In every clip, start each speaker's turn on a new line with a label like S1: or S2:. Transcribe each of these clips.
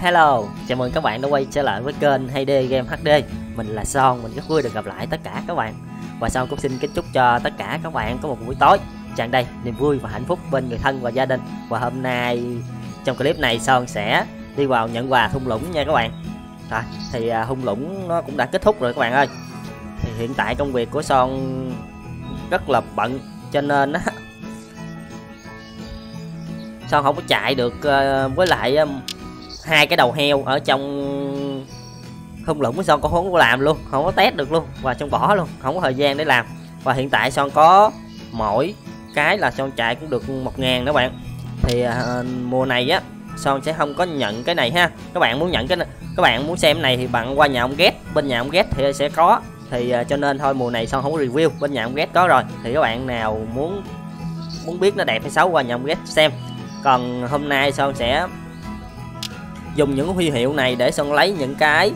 S1: Hello, chào mừng các bạn đã quay trở lại với kênh HD Game HD. Mình là Son, mình rất vui được gặp lại tất cả các bạn. Và Son cũng xin kính chúc cho tất cả các bạn có một buổi tối tràn đầy niềm vui và hạnh phúc bên người thân và gia đình. Và hôm nay trong clip này Son sẽ đi vào nhận quà thung lũng nha các bạn. Rồi, thì thung lũng nó cũng đã kết thúc rồi các bạn ơi. Thì hiện tại công việc của Son rất là bận cho nên Son không có chạy được với lại hai cái đầu heo ở trong thung lũng của Son cũng không có làm luôn, không có test được luôn, và Son bỏ luôn, không có thời gian để làm. Và hiện tại Son có mỗi cái là Son chạy cũng được 1.000 đó bạn. Thì mùa này á Son sẽ không có nhận cái này ha. Các bạn muốn nhận cái này, các bạn muốn xem cái này thì bạn qua nhà ông Ghét, bên nhà ông Ghét thì sẽ có. Thì cho nên thôi mùa này Son không có review, bên nhà ông Ghét có rồi. Thì các bạn nào muốn biết nó đẹp hay xấu qua nhà ông Ghét xem. Còn hôm nay Son sẽ dùng những huy hiệu này để Son lấy những cái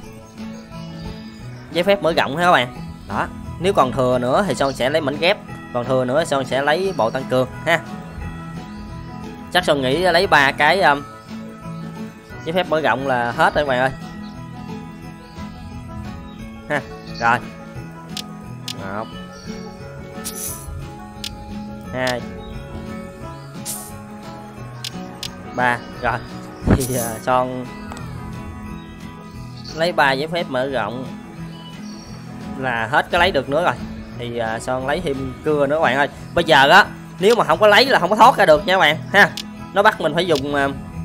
S1: giấy phép mở rộng ha các bạn. Đó, nếu còn thừa nữa thì Son sẽ lấy mảnh ghép, còn thừa nữa Son sẽ lấy bộ tăng cường ha. Chắc Son nghĩ lấy 3 cái giấy phép mở rộng là hết rồi các bạn ơi ha. Rồi 1 2 3 rồi thì Son lấy 3 giấy phép mở rộng là hết cái lấy được nữa rồi. Thì Son lấy thêm cưa nữa các bạn ơi. Bây giờ á nếu mà không có lấy là không có thoát ra được nha các bạn ha. Nó bắt mình phải dùng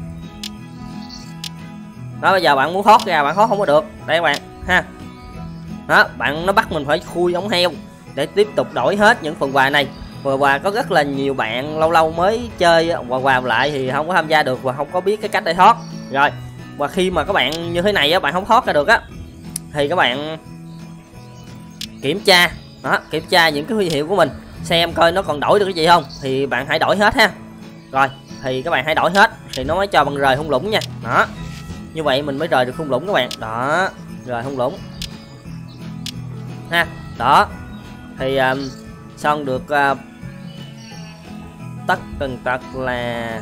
S1: đó, bây giờ bạn muốn thoát ra bạn thoát không có được đây các bạn ha. Đó, nó bắt mình phải khui ống heo để tiếp tục đổi hết những phần quà này. Và có rất là nhiều bạn lâu lâu mới chơi quà lại thì không có tham gia được và không có biết cái cách để thoát. Rồi, và khi mà các bạn như thế này á, bạn không thoát ra được á thì các bạn kiểm tra đó, kiểm tra những cái huy hiệu của mình xem coi nó còn đổi được cái gì không, thì bạn hãy đổi hết ha. Rồi thì các bạn hãy đổi hết thì nó mới cho bằng rời thung lũng nha. Đó, như vậy mình mới rời được thung lũng các bạn. Đó, rời thung lũng ha. Đó thì Son được tất tần tật là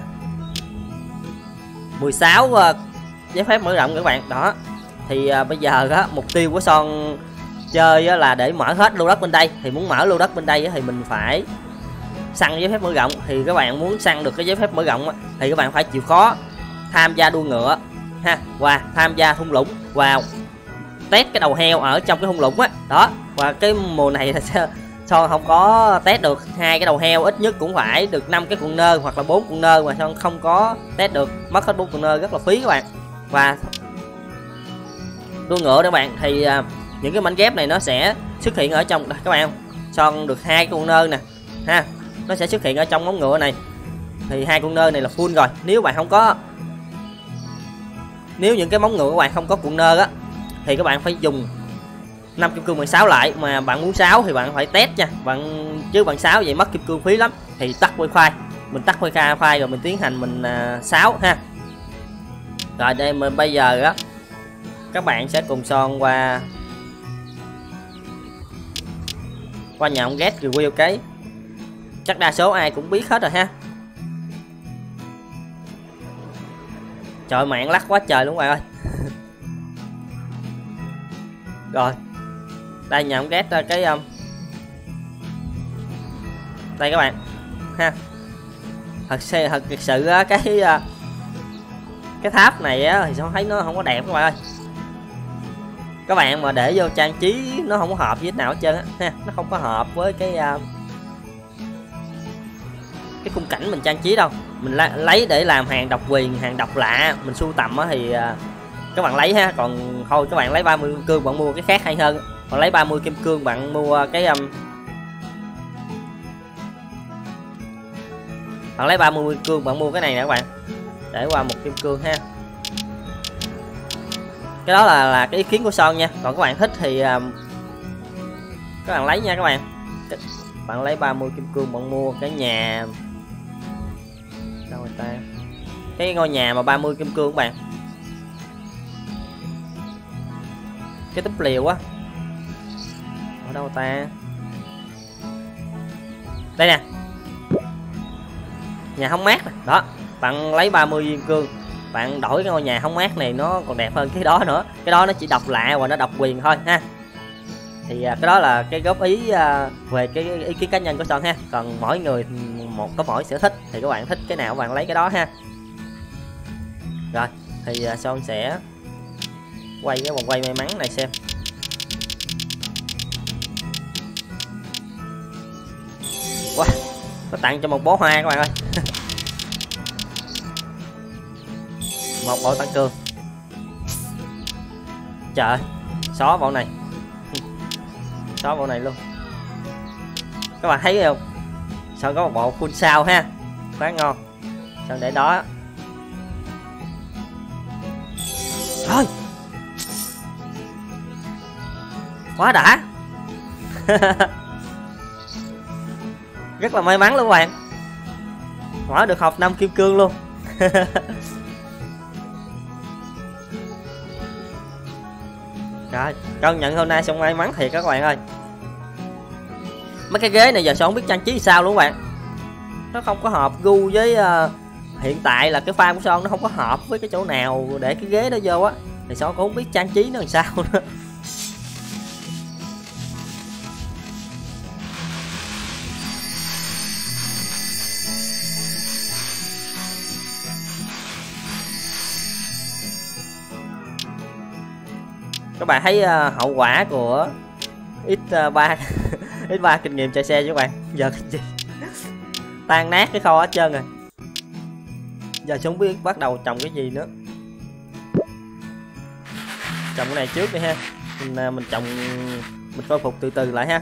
S1: 16 giấy phép mở rộng các bạn. Đó thì bây giờ á, mục tiêu của Son chơi á, là để mở hết lô đất bên đây. Thì muốn mở lô đất bên đây á, thì mình phải săn giấy phép mở rộng. Thì các bạn muốn săn được cái giấy phép mở rộng á, thì các bạn phải chịu khó tham gia đua ngựa ha, và tham gia thung lũng vào test cái đầu heo ở trong cái thung lũng á. Đó, và cái mùa này là Son không có test được hai cái đầu heo, ít nhất cũng phải được 5 cái con nơ hoặc là 4 con nơ, mà Son không có test được, mất hết 4 con nơ rất là phí các bạn. Và đua ngựa các bạn thì những cái mảnh ghép này nó sẽ xuất hiện ở trong đây các bạn. Son được 2 con nơ nè ha, nó sẽ xuất hiện ở trong móng ngựa này. Thì 2 con nơ này là full rồi. Nếu bạn không có, nếu những cái móng ngựa của bạn không có cuộn nơ á thì các bạn phải dùng 5 kim cương bằng 6 lại. Mà bạn muốn 6 thì bạn phải test nha chứ bằng 6 vậy mất kim cương phí lắm. Thì tắt wifi, mình tắt wifi rồi mình tiến hành mình 6 ha. Rồi đây mình bây giờ á các bạn sẽ cùng Son qua nhà ông Ghét review cái chắc đa số ai cũng biết hết rồi ha. Trời, mạng lắc quá trời luôn các bạn ơi. Rồi đây nhà ông Ghét cái đây các bạn ha. Thật sự cái tháp này á thì Son thấy nó không có đẹp các bạn ơi. Các bạn mà để vô trang trí nó không có hợp với nào hết trơn á ha, nó không có hợp với cái khung cảnh mình trang trí đâu. Mình lấy để làm hàng độc quyền, hàng độc lạ mình sưu tầm á thì các bạn lấy ha. Còn thôi các bạn lấy 30 kim cương bạn mua cái khác hay hơn. Còn lấy 30 kim cương bạn mua cái bạn lấy 30 kim cương bạn mua cái này nè các bạn, để qua 1 kim cương ha. Cái đó là cái ý kiến của Son nha. Còn các bạn thích thì các bạn lấy nha các bạn. Bạn lấy 30 kim cương bạn mua cái nhà đâu người ta, cái ngôi nhà mà 30 kim cương các bạn, cái túp liều á ở đâu ta, đây nè, nhà hóng mát. Đó, bạn lấy 30 viên cương bạn đổi cái ngôi nhà hóng mát này nó còn đẹp hơn cái đó nữa. Cái đó nó chỉ độc lạ và nó độc quyền thôi ha. Thì cái đó là cái góp ý về cái ý kiến cá nhân của Son ha. Còn mỗi người có mỗi sở thích, thì các bạn thích cái nào các bạn lấy cái đó ha. Rồi thì Son sẽ quay cái vòng quay may mắn này xem. Wow, nó tặng cho một bó hoa các bạn ơi. Một bộ tăng cường. Trời, xóa bộ này. Xóa bộ này luôn. Các bạn thấy không? Sao có một bộ full sao ha. Quá ngon. Sao để đó. Thôi. Quá đã. Rất là may mắn luôn các bạn. Mở được hộp 5 kim cương luôn. Rồi, công nhận hôm nay Son may mắn thiệt các bạn ơi. Mấy cái ghế này giờ Son không biết trang trí sao luôn các bạn. Nó không có hợp gu với hiện tại là cái farm của Son nó không có hợp với cái chỗ nào để cái ghế đó vô á. Thì Son cũng không biết trang trí nó làm sao nữa. Các bạn thấy hậu quả của X3 X3 kinh nghiệm chạy xe chứ các bạn. Giờ cái gì tan nát cái kho hết trơn rồi. Giờ không biết bắt đầu trồng cái gì nữa. Trồng cái này trước đi ha. Mình trồng, mình khôi phục từ từ lại ha.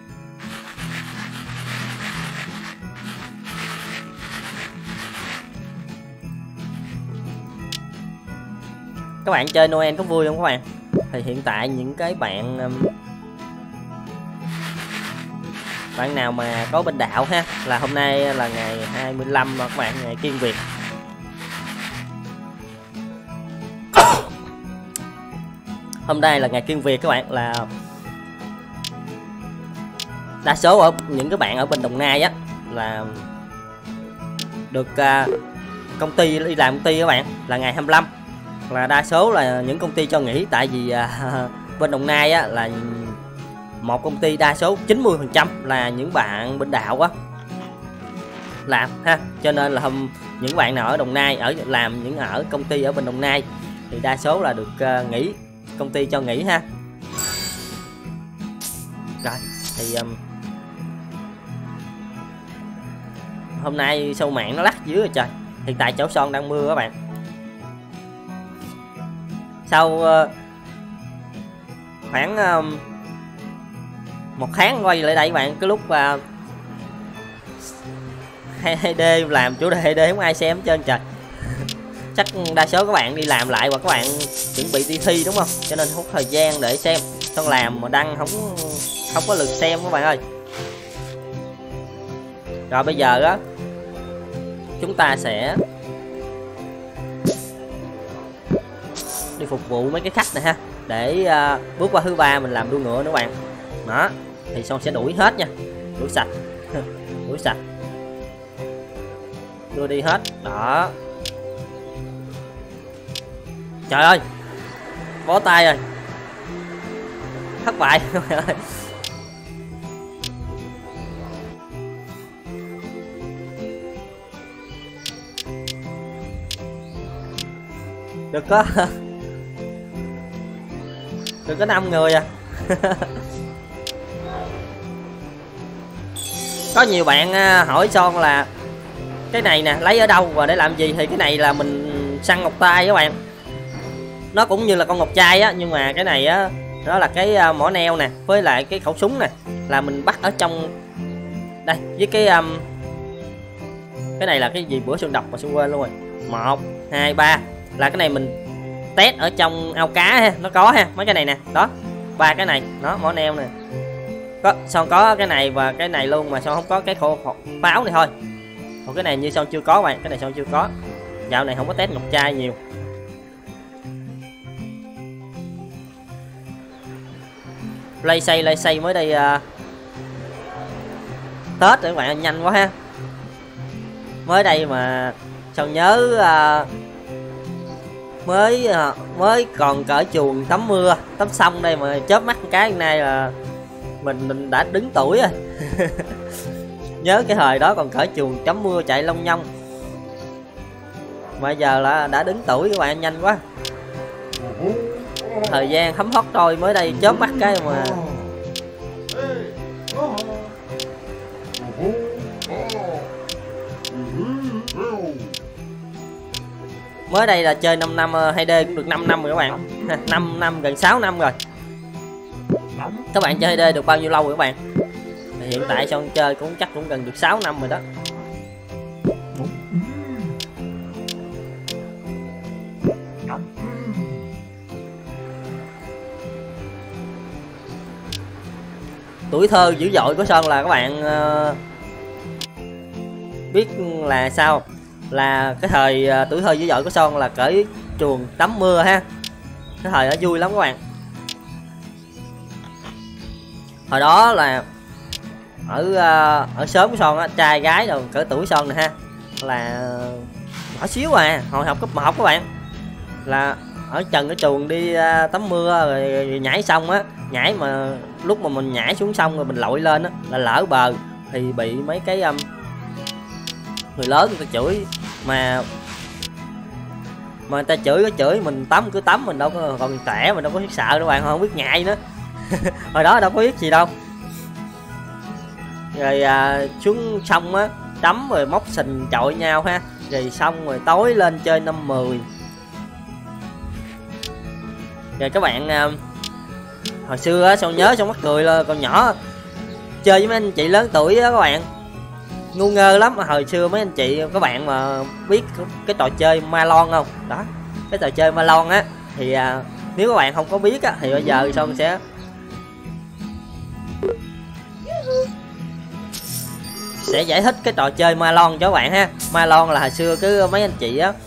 S1: Các bạn chơi Noel có vui không các bạn? Thì hiện tại những cái bạn nào mà có bên đạo ha, là hôm nay là ngày 25 mà các bạn, ngày Kiêng Việt. Hôm nay là ngày Kiêng Việt các bạn, là đa số ở những cái bạn ở bên Đồng Nai á là được công ty đi làm công ty các bạn, là ngày 25 là đa số là những công ty cho nghỉ. Tại vì bên Đồng Nai á là một công ty đa số 90% là những bạn bên đạo á làm ha, cho nên là những bạn nào ở Đồng Nai làm những ở công ty ở bên Đồng Nai thì đa số là được nghỉ, công ty cho nghỉ ha. Rồi thì hôm nay sâu mạng nó lắc dữ rồi trời. Hiện tại chỗ Son đang mưa các bạn. Sau khoảng một tháng quay lại đây các bạn, cái lúc 2D làm chủ đề 2D không ai xem hết trơn trời. Chắc đa số các bạn đi làm lại hoặc các bạn chuẩn bị đi thi đúng không, cho nên không có thời gian để xem. Son làm mà đăng không có lượt xem các bạn ơi. Rồi bây giờ á chúng ta sẽ đi phục vụ mấy cái khách này ha, để bước qua thứ 3 mình làm đua ngựa nữa các bạn. Đó thì Son sẽ đuổi hết nha, đuổi sạch. Đuổi sạch, đưa đi hết đó. Trời ơi, bó tay rồi, thất bại. Được có 5 người à. Có nhiều bạn hỏi Son là cái này nè lấy ở đâu và để làm gì, thì cái này là mình săn ngọc trai các bạn. Nó cũng như là con ngọc trai á, nhưng mà cái này á đó là cái mỏ neo nè, với lại cái khẩu súng nè là mình bắt ở trong đây, với cái này là cái gì bữa Sơn đọc mà Sơn quên luôn rồi. 1 2 3 là cái này mình test ở trong ao cá ha, nó có ha mấy cái này nè, đó 3 cái này nó mỏ neo nè. Son có cái này và cái này luôn, mà Son không có cái pháo này thôi. Còn cái này như Son chưa có bạn, cái này Son chưa có. Dạo này không có test ngọc trai nhiều. Lay xây mới đây Tết rồi các bạn, nhanh quá ha. Mới đây mà Son nhớ mới còn cỡ chuồng tắm mưa tắm sông đây mà chớp mắt một cái hôm nay là mình đã đứng tuổi rồi. Nhớ cái thời đó còn cỡ chuồng tắm mưa chạy long nhông, mà giờ là đã đứng tuổi các bạn, nhanh quá. Thời gian thấm thoát trôi, mới đây chớp mắt cái mà. Mới đây là chơi 5 năm 2D cũng được 5 năm rồi các bạn. 5 năm gần 6 năm rồi. Các bạn chơi 2D được bao nhiêu lâu rồi các bạn? Hiện tại Son chơi cũng chắc cũng gần được 6 năm rồi đó. Tuổi thơ dữ dội của Son là các bạn biết là sao? Là cái thời tuổi thơ dữ dội của Son là cởi chuồng tắm mưa ha. Cái thời đó vui lắm các bạn. Hồi đó là ở xóm của Son á, trai gái rồi cỡ tuổi Son nè ha, là nhỏ xíu à, hồi học cấp 1 các bạn, là ở trần cái chuồng đi tắm mưa rồi nhảy xong á, nhảy mà lúc mà mình nhảy xuống sông rồi mình lội lên á là lỡ bờ thì bị mấy cái người lớn người ta chửi, mà người ta chửi mình tắm cứ tắm, mình đâu có còn trẻ, mình đâu có biết sợ đâu bạn, không biết ngại nữa. Hồi đó đâu có biết gì đâu. Rồi xuống sông á tắm rồi móc sình chọi nhau ha, rồi xong rồi tối lên chơi 5-10. Rồi các bạn hồi xưa á Son nhớ Son mắc cười là còn nhỏ chơi với mấy anh chị lớn tuổi đó các bạn, ngu ngơ lắm. Hồi xưa mấy anh chị các bạn mà biết cái trò chơi ma lon không? Đó, cái trò chơi ma lon á thì nếu các bạn không có biết á thì bây giờ Son sẽ giải thích cái trò chơi ma lon cho các bạn ha. Ma lon là hồi xưa cứ mấy anh chị á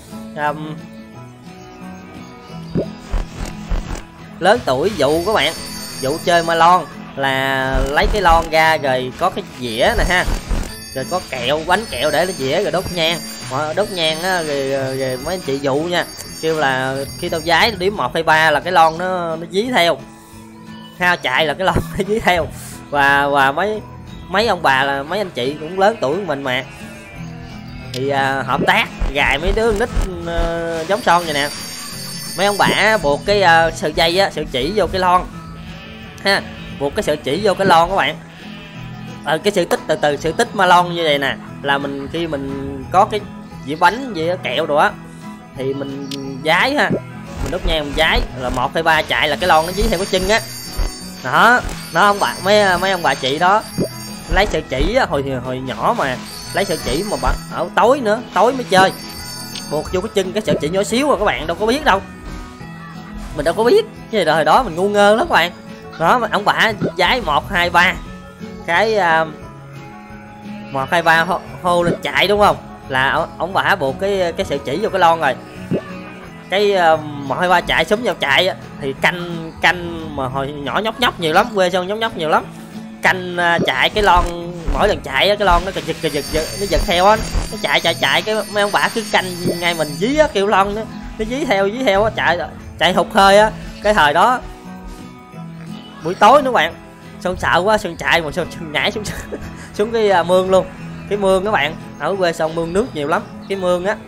S1: lớn tuổi dụ các bạn, dụ chơi ma lon là lấy cái lon ra rồi có cái dĩa nè ha, rồi có kẹo, bánh kẹo để lên dĩa rồi đốt nhang. Đốt nhang á rồi mấy anh chị dụ nha, kêu là khi tao giái điểm 1 hay 3 là cái lon nó dí theo ha, chạy là cái lon nó dí theo. Và mấy ông bà là mấy anh chị cũng lớn tuổi của mình mà, thì hợp tác gài mấy đứa nít giống Son vậy nè, mấy ông bà buộc cái sợi dây á, sợi chỉ vô cái lon ha, buộc cái sợi chỉ vô cái lon các bạn. Cái sự tích từ sự tích ma lon như vậy nè, là mình khi mình có cái dĩa bánh dĩa kẹo đồ á thì mình giái ha, mình đốt nhang mình giái là 1 hay 3 chạy là cái lon nó dí theo cái chân á. Đó, nó ông bà mấy ông bà chị đó lấy sợi chỉ á, hồi nhỏ mà lấy sợi chỉ mà bạn ở tối nữa, tối mới chơi, buộc vô cái chân cái sợi chỉ nhỏ xíu mà các bạn đâu có biết đâu, mình đâu có biết chứ hồi đó mình ngu ngơ lắm các bạn. Đó mà ông bà giái 1, 2, 3 cái 1, 2, 3 hô lên chạy đúng không, là ông bà buộc cái sợi chỉ vô cái lon rồi, cái 1, 2, 3 chạy súng vào chạy á, thì canh mà hồi nhỏ nhóc nhiều lắm, quê Son nhóc nhiều lắm, canh chạy cái lon, mỗi lần chạy á cái lon nó giật nó giật theo á, nó chạy cái mấy ông bà cứ canh ngay mình dí á, kêu lon nó dí theo á, chạy hụt hơi á. Cái thời đó buổi tối nữa bạn, Son sợ quá, Son chạy mà Son nhảy xuống cái mương luôn. Cái mương các bạn, ở quê Son mương nước nhiều lắm, cái mương á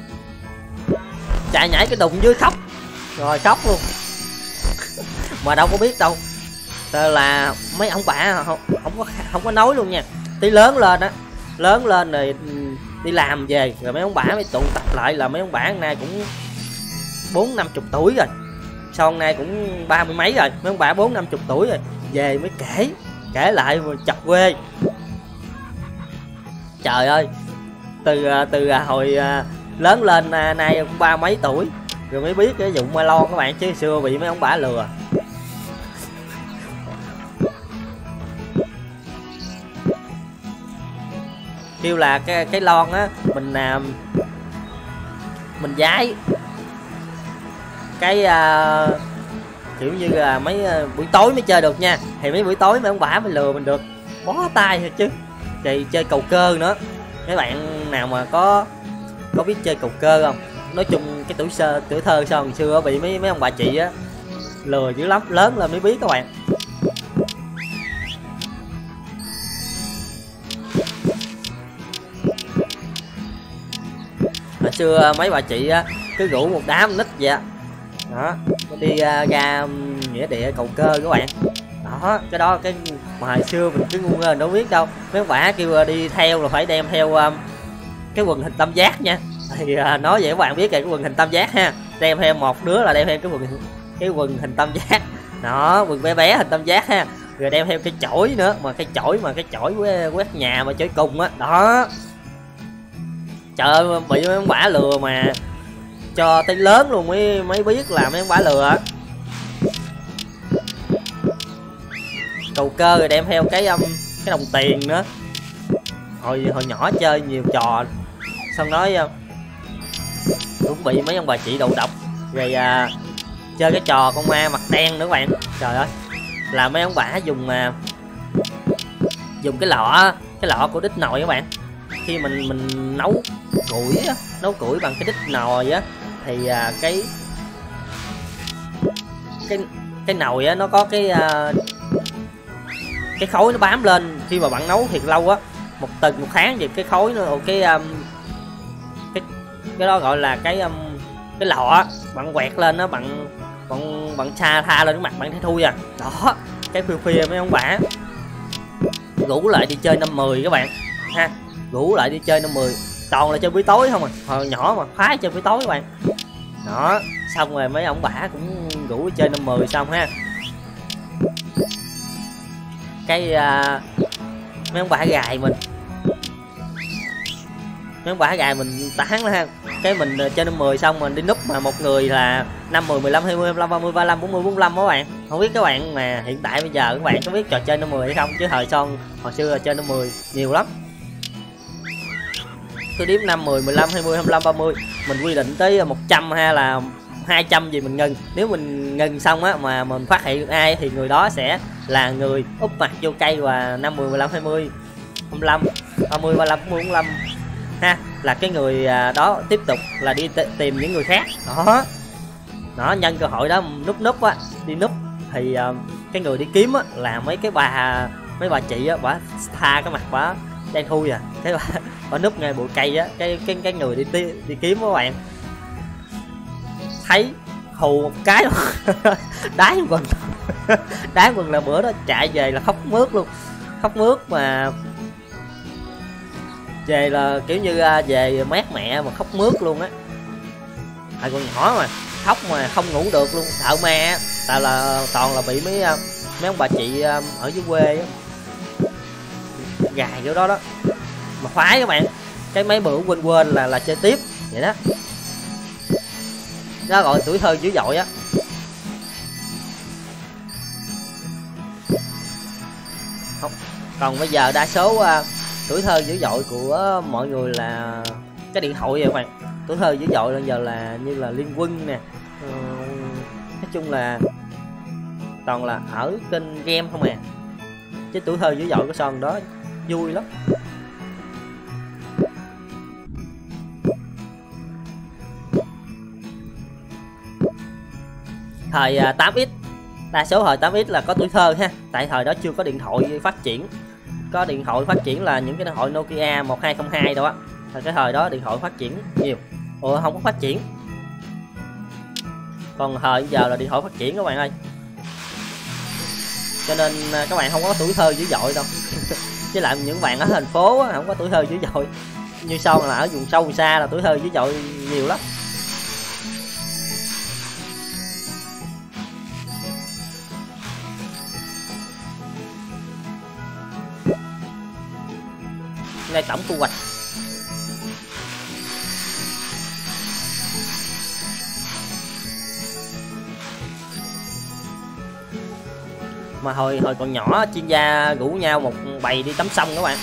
S1: chạy nhảy cái đụng dưới khóc rồi khóc luôn. Mà đâu có biết đâu, là mấy ông bà không có nói luôn nha. Tí lớn lên rồi đi làm về rồi mấy ông bà mới tụ tập lại, là mấy ông bà nay cũng 40-50 tuổi rồi, Son nay cũng 30 mấy rồi, mấy ông bà 40-50 tuổi rồi, về mới kể lại mà chọc quê. Trời ơi, từ hồi lớn lên nay cũng 30 mấy tuổi rồi mới biết cái vụ ma lon các bạn, chứ xưa bị mấy ông bà lừa. Kêu là cái lon á, mình giái cái kiểu như là mấy buổi tối mới chơi được nha, thì mấy buổi tối mấy ông bà mới lừa mình được, bó tay thôi chứ. Thì chơi cầu cơ nữa, mấy bạn nào mà có biết chơi cầu cơ không? Nói chung cái tuổi thơ Son hồi xưa bị mấy ông bà chị á lừa dữ lắm, lớn lên mới biết các bạn. Hồi xưa mấy bà chị á cứ rủ một đám nít vậy đó, đi ra nghĩa địa cầu cơ các bạn. Đó, cái đó cái mà hồi xưa mình cứ ngu ngơ đâu biết đâu, mấy bà kêu đi theo là phải đem theo cái quần hình tam giác nha. Thì nói vậy các bạn biết cái quần hình tam giác ha, đem theo một đứa là đem theo cái quần hình tam giác đó, quần bé bé hình tam giác ha, rồi đem theo cái chổi nữa, mà cái chổi quét nhà mà chổi cùng á đó. Trời ơi, bị mấy ông bả lừa mà cho tới lớn luôn mới biết là mấy ông bả lừa. Cầu cơ rồi đem theo cái đồng tiền nữa. Hồi nhỏ chơi nhiều trò, xong nói cũng bị mấy ông bà chị đầu độc rồi chơi cái trò con ma mặt đen nữa các bạn. Trời ơi, là mấy ông bả dùng cái lọ của đít nồi các bạn. Khi mình nấu củi bằng cái đít nồi á, thì cái nồi á nó có cái khói nó bám lên. Khi mà bạn nấu thiệt lâu á, một tháng thì cái khói nó cái đó gọi là cái lọ á, bạn quẹt lên đó, bạn tha lên cái mặt bạn thấy thui à. Đó, cái khuya mấy ông bả rủ lại đi chơi 5-10 các bạn ha, rủ lại đi chơi 5-10, toàn là chơi buổi tối không à. Hồi nhỏ mà phái chơi buổi tối các bạn. Đó, xong rồi mấy ông bả cũng rủ đi chơi 5-10 xong ha. Cái mấy ông bả gài mình tán đó ha. Cái mình chơi 5-10 xong mình đi núp, mà một người là 5, 10, 15, 20, 25, 30, 35, 40, 45 các bạn. Không biết các bạn mà hiện tại bây giờ các bạn có biết trò chơi 5-10 hay không, chứ thời Son hồi xưa là chơi 5-10 nhiều lắm. Tôi đếm 5, 10, 15, 20, 25, 30, mình quy định tới 100 hay là 200 gì mình ngừng. Nếu mình ngừng xong á mà mình phát hiện ai thì người đó sẽ là người úp mặt vô cây, và 5, 10, 15, 20, 25, 30, 35, 40, 45 ha, là cái người đó tiếp tục là đi tìm những người khác. Đó, nhân cơ hội đó núp á, đi núp thì cái người đi kiếm á là mấy bà chị á, bả tha cái mặt bả đen thui à, cái bả núp ngay bụi cây á, cái người đi kiếm các bạn thấy hù một cái đái quần là bữa đó chạy về là khóc mướt luôn, khóc mướt mà về là kiểu như về mát mẹ mà khóc mướt luôn á. Tại còn nhỏ mà khóc mà không ngủ được luôn, sợ ma. Tại là toàn là bị mấy ông bà chị ở dưới quê á gài kiểu đó mà phái các bạn. Cái mấy bữa quên là chơi tiếp vậy đó. Đó gọi tuổi thơ dữ dội á. Không, còn bây giờ đa số tuổi thơ dữ dội của mọi người là cái điện thoại vậy các bạn. Tuổi thơ dữ dội bây giờ là như là Liên Quân nè, nói chung là toàn là ở kênh game không à. Chứ tuổi thơ dữ dội của Son đó vui lắm. Thời 8X, đa số thời 8X là có tuổi thơ ha. Tại thời đó chưa có điện thoại phát triển. Có điện thoại phát triển là những cái điện thoại Nokia 1202 đâu á. Cái thời đó điện thoại phát triển nhiều. Không có phát triển. Còn thời bây giờ là điện thoại phát triển các bạn ơi. Cho nên các bạn không có tuổi thơ dữ dội đâu. Với lại những bạn ở thành phố á, không có tuổi thơ dữ dội. Như Son là ở vùng sâu vùng xa là tuổi thơ dữ dội nhiều lắm. Đây tổng thu hoạch. Mà hồi còn nhỏ chuyên gia rủ nhau một bầy đi tắm sông các bạn.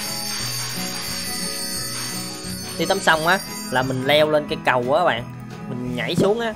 S1: Đi tắm sông á là mình leo lên cây cầu á các bạn, mình nhảy xuống á.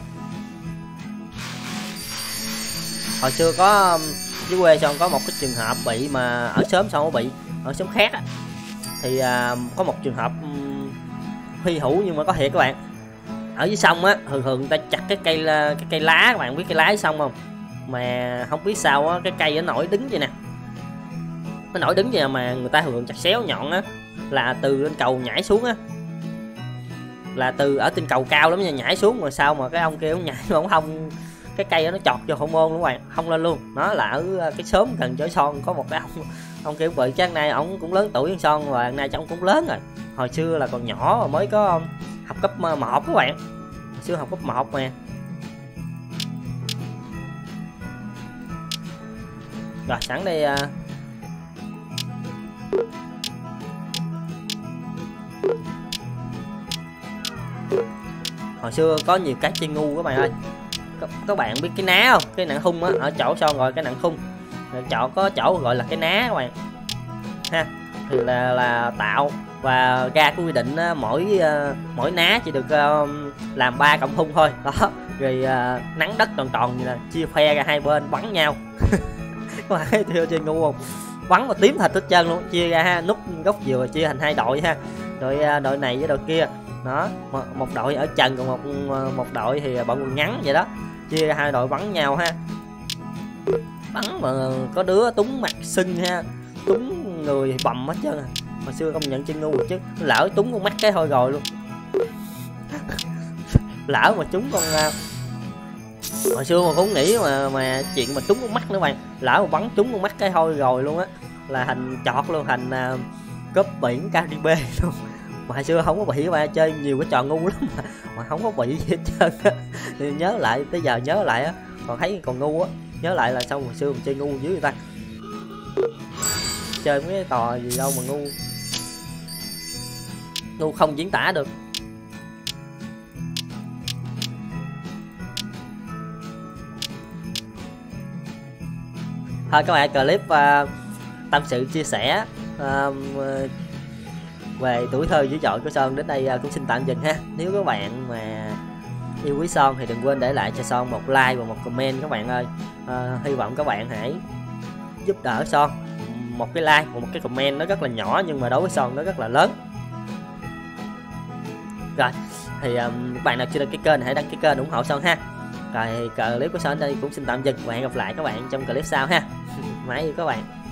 S1: Hồi xưa có dưới quê Son có một cái trường hợp bị mà ở xóm Son có bị ở xóm khác á. Thì có một trường hợp hy hữu nhưng mà có thiệt các bạn. ở dưới sông á thường thường người ta chặt cái cây lá, các bạn biết cây lá dưới sông không? Mà không biết sao á, cái cây nó nổi đứng vậy nè, nó nổi đứng vậy mà người ta thường chặt xéo nhọn á, là từ lên cầu nhảy xuống á, là từ ở trên cầu cao lắm nha, nhảy xuống mà sao mà cái ông kia ông nhảy mà ông không, cái cây đó nó chọt vô hậu môn luôn các bạn, không lên luôn. Nó là ở cái xóm gần chỗ Son có một cái ông kia bị chắc nay ông cũng lớn tuổi hơn Son, và nay chắc ông cũng lớn rồi, hồi xưa là còn nhỏ mà mới có học cấp 1 các bạn, hồi xưa học cấp 1 mà. Rồi sẵn đây hồi xưa có nhiều cái chơi ngu các bạn ơi. Các bạn biết cái ná không? Cái nặng khung á, ở chỗ Son gọi cái nặng khung, có chỗ gọi là cái ná các bạn ha. Thì là tạo và ra cái quy định mỗi ná chỉ được làm 3 cộng khung thôi đó, rồi nắng đất tròn tròn như là chia phe ra hai bên bắn nhau. Các bạn thấy chơi ngu không? Bắn mà tím thịt hết trơn luôn, chia ra ha, nút gốc dừa chia thành 2 đội ha, đội này với đội kia đó, một đội ở trần còn một đội thì bận quần ngắn vậy đó, chia ra 2 đội bắn nhau ha. Bắn mà có đứa túng mặt sưng ha, túng người bầm hết trơn à. Hồi xưa công nhận chơi ngu rồi chứ, lỡ túng con mắt cái thôi rồi luôn. Lỡ mà trúng con hồi xưa mà cũng nghĩ mà chuyện mà trúng con mắt nữa bạn, lỡ mà bắn trúng con mắt cái thôi rồi luôn á, là thành chọt luôn, thành cướp biển Caribe luôn. Mà hồi xưa không có bị, mà chơi nhiều cái trò ngu lắm mà không có bị gì hết trơn á. Thì nhớ lại tới giờ nhớ lại á còn thấy còn ngu á, nhớ lại là sao hồi xưa mình chơi ngu dưới người ta, chơi mấy cái trò gì đâu mà ngu không diễn tả được. Thôi các bạn, clip tâm sự chia sẻ về tuổi thơ dữ dội của Son đến đây cũng xin tạm dừng ha. Nếu các bạn mà yêu quý Son thì đừng quên để lại cho Son một like và một comment các bạn ơi. Hy vọng các bạn hãy giúp đỡ Son, một cái like và một cái comment nó rất là nhỏ nhưng mà đối với Son nó rất là lớn. Rồi thì các bạn nào chưa đăng ký kênh hãy đăng ký kênh ủng hộ Son ha. Rồi clip của Son đây cũng xin tạm dừng và hẹn gặp lại các bạn trong clip sau ha. Mãi yêu các bạn.